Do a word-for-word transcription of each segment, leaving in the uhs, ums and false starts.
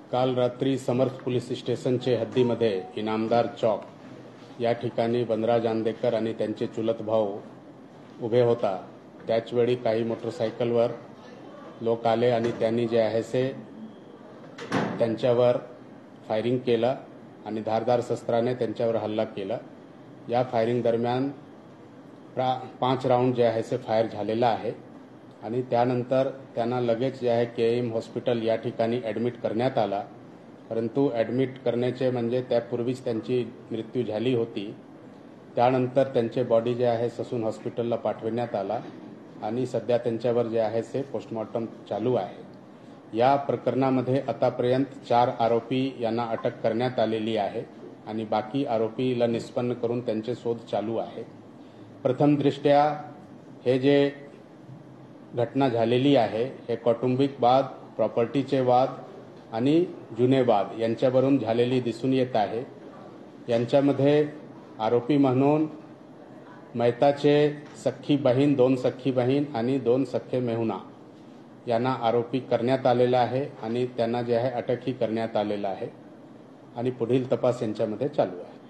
काल रात्री समर्थ पोलीस स्टेशनचे हद्दीमध्ये इनामदार चौक या ठिकाणी वनराज आंदेकर आणि त्यांचे चुलत भाऊ उभे होता. त्याचवेळी काही मोटरसायकलवर लोक आले आणि त्यांनी जे आहे से त्यांच्यावर फायरिंग केलं आणि धारदार शस्त्राने त्यांच्यावर हल्ला केला. या फायरिंग दरम्यान पाच राऊंड जे आहे से फायर झालेला आहे आणि त्यानंतर त्यांना लगेच जे आहे के एम हॉस्पिटल या ठिकाणी ॲडमिट करण्यात आला. परंतु ॲडमिट करण्याचे म्हणजे त्यापूर्वीच त्यांची मृत्यू झाली होती. त्यानंतर त्यांचे बॉडी जे आहे ससून हॉस्पिटलला पाठविण्यात आला आणि सध्या त्यांच्यावर जे आहे ते पोस्टमॉर्टम चालू आहे. या प्रकरणामध्ये आतापर्यंत चार आरोपी यांना अटक करण्यात आलेली आहे आणि बाकी आरोपीला निष्पन्न करून त्यांचे शोध चालू आहे. प्रथमदृष्ट्या हे जे घटना झालेली आहे हे कौटुंबिक वाद, प्रॉपर्टीचे वाद आणि जुने वाद यांच्यावरून झालेली दिसून येत आहे. यांच्यामध्ये आरोपी म्हणून मैताचे सख्खी बहीण, दोन सख्खी बहीण आणि दोन सख्खे मेहुणा यांना आरोपी करण्यात आलेला आहे आणि त्यांना जे आहे अटकही करण्यात आलेला आहे आणि पुढील तपास यांच्यामध्ये चालू आहे.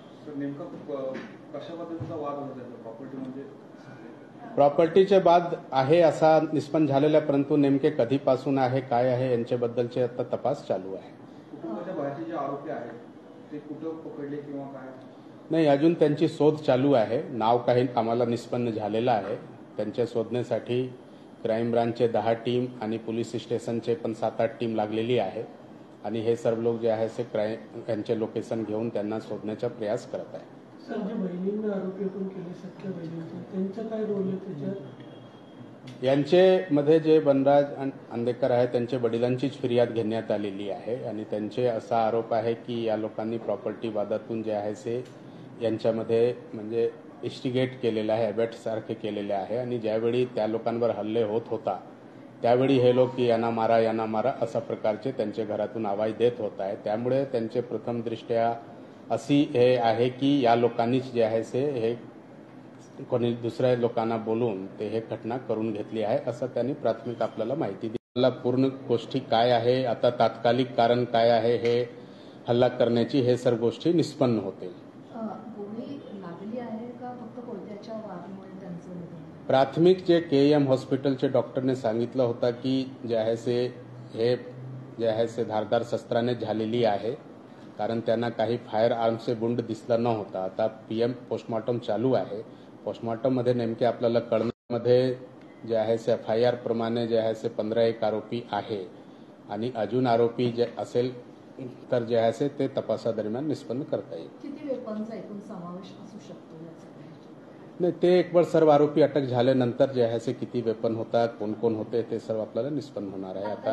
कशा पद्धतीचा वाद होता? प्रॉपर्टी म्हणजे प्रॉपर्टीचे वाद आहे असा निष्पन्न झालेला, परंतु नेमके कधीपासून आहे काय आहे यांच्याबद्दलचे आता तपास चालू आहे. कुटुंबाच्या बाहेरचे जे आरोपी आहेत ते कुठं पकडले किंवा काय? नाही, अजून त्यांची शोध चालू आहे. नाव काही आम्हाला निष्पन्न झालेलं आहे. त्यांच्या शोधण्यासाठी क्राईम ब्रांचचे दहा टीम आणि पोलीस स्टेशनचे पण सात आठ टीम लागलेली आहे आणि हे सर्व लोक जे आहे ते क्राईम यांचे लोकेशन घेऊन त्यांना शोधण्याचा प्रयास करत आहे. सर, जे बहिणींना आरोपी आपण केले सख्या बहिणींचे, त्यांचं काय रोल आहे त्याच्यात? यांचे मध्ये जे वनराज आंदेकर आहे त्यांच्या वडिलांचीच फिर्याद घेण्यात आलेली आहे आणि त्यांचे असा आरोप आहे की या लोकांनी प्रॉपर्टी वादातून जे आहे ते यांच्यामध्ये म्हणजे इस्टिगेट केलेलं आहे, अबॅट सारखे केलेले आहे आणि ज्यावेळी त्या लोकांवर हल्ले होत होता त्यावेळी हे लोक की यांना मारा यांना मारा अशा प्रकारचे त्यांच्या घरातून आवाज देत होत आहे. त्यामुळे त्यांचे प्रथमदृष्ट्या अशी हे आहे की या लोकांनीच जे आहे ते हे कोणी दुसऱ्या लोकांना बोलून ते हे घटना करून घेतली आहे असं त्यांनी प्राथमिक आपल्याला माहिती दिली. मला पूर्ण गोष्टी काय आहे, आता तात्कालिक कारण काय आहे हे हल्ला करण्याची, हे सर्व गोष्टी निष्पन्न होतील. प्राथमिक जे के एम हॉस्पिटलचे डॉक्टरने सांगितलं होतं की जे आहे ते हे जे आहे ते धारदार शस्त्राने झालेली आहे, कारण त्यांना काही फायर आर्मचे गुंड दिसला न होता. आता पी एम पोस्टमॉर्टम चालू आहे. पोस्टमॉर्टममध्ये नेमके आपल्याला कळण्यामध्ये जे आहे ते एफ आय आर प्रमाणे जे आहे ते पंधरा एक आरोपी आहे आणि अजून आरोपी जे असेल तर जे आहे ते तपासादरम्यान निष्पन्न करता येईल. किती वेपनचा एकूण समावेश असू शकतो? नाही, ते एक वेळ सर्व आरोपी अटक झाल्यानंतर जे आहे ते किती वेपन होता, कोण कोण होते ते सर्व आपल्याला निष्पन्न होणार आहे. आता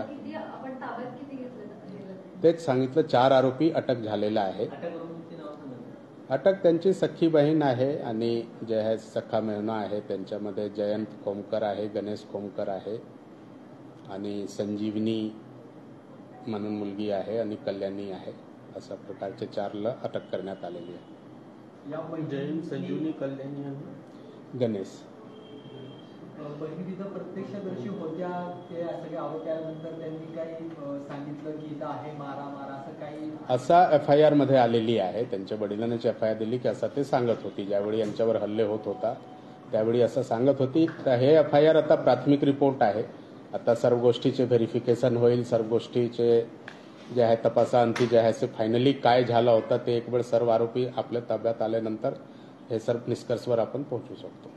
तेच सांगितलं, चार आरोपी अटक झालेला आहे. अटक त्यांची सख्खी बहीण आहे आणि जे आहे सख्खा मेहुणा आहे. त्यांच्यामध्ये जयंत खोमकर आहे, गणेश खोमकर आहे आणि संजीवनी म्हणून मुलगी आहे आणि कल्याणी आहे. अशा प्रकारचे चारला अटक करण्यात आलेली आहे. जयंत, संजीवनी, कल्याणी आणि गणेश. बहिणी तिथं प्रत्यक्षदर्शी होत्या, ते सगळे आरोपी आल्यानंतर त्यांनी काही सांगितलं की इथं आहे, मारा मारा असं काही? असा एफ आय आर मध्ये आलेली आहे. त्यांच्या वडिलांनी एफ आय आर दिली की असं ते सांगत होती. ज्यावेळी यांच्यावर हल्ले होत होता त्यावेळी असं सांगत होती. तर हे एफ आय आर आता प्राथमिक रिपोर्ट आहे. आता सर्व गोष्टीचे व्हेरिफिकेशन होईल. सर्व गोष्टीचे जे आहे तपासाअंती जे आहे ते फायनली काय झालं होतं ते एक वेळ सर्व आरोपी आपल्या ताब्यात आल्यानंतर हे सर्व निष्कर्षवर आपण पोहोचू शकतो.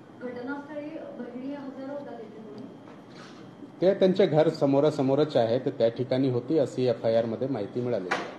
ते त्यांचे घर समोरासमोरच आहे, तर त्या ठिकाणी होती अशी एफ आय आर मध्ये माहिती मिळाली.